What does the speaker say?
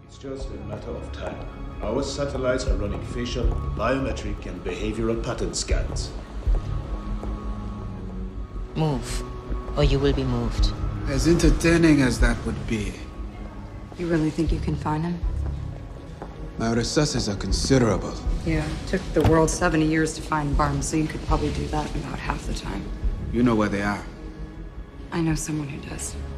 It's just a matter of time. Our satellites are running facial, biometric, and behavioral pattern scans. Move, or you will be moved. As entertaining as that would be, You really think you can find him? my resources are considerable. Yeah, it took the world 70 years to find Barton, so you could probably do that in about half the time. You know where they are. I know someone who does.